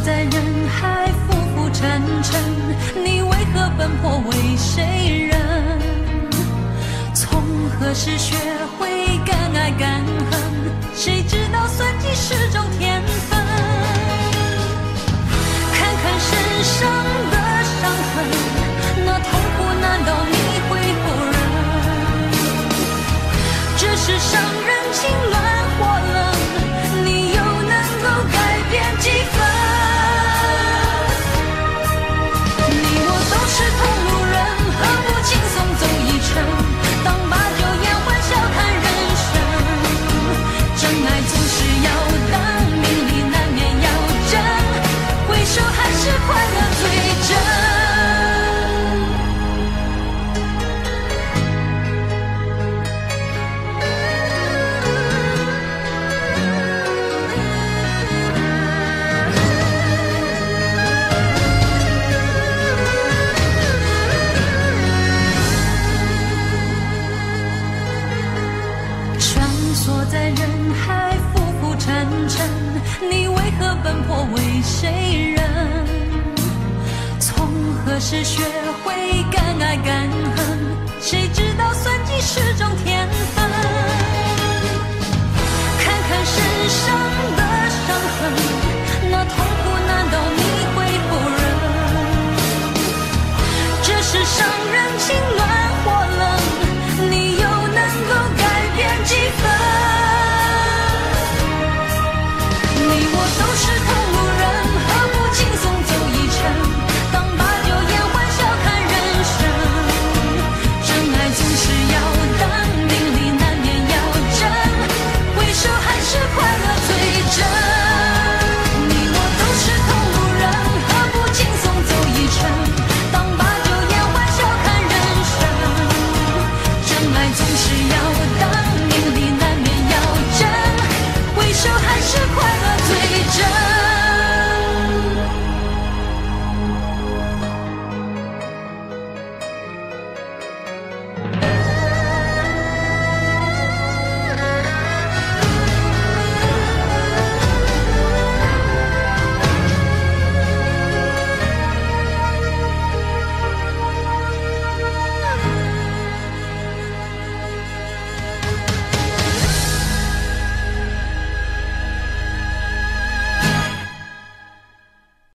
在人海，浮浮沉沉，你为何奔波为谁人？从何时学会敢爱敢恨？谁知道算计是种天分？看看身上的伤痕，那痛苦难道你会否认？这世上人情乱或冷，你又能够改变几分？你我都是同路人，何不轻松走一程？当把酒言欢，笑看人生。真爱总是要当，名利难免要争，回首还是快乐最真。在人海浮浮沉沉，你为何奔波为谁人？从何时学会敢爱敢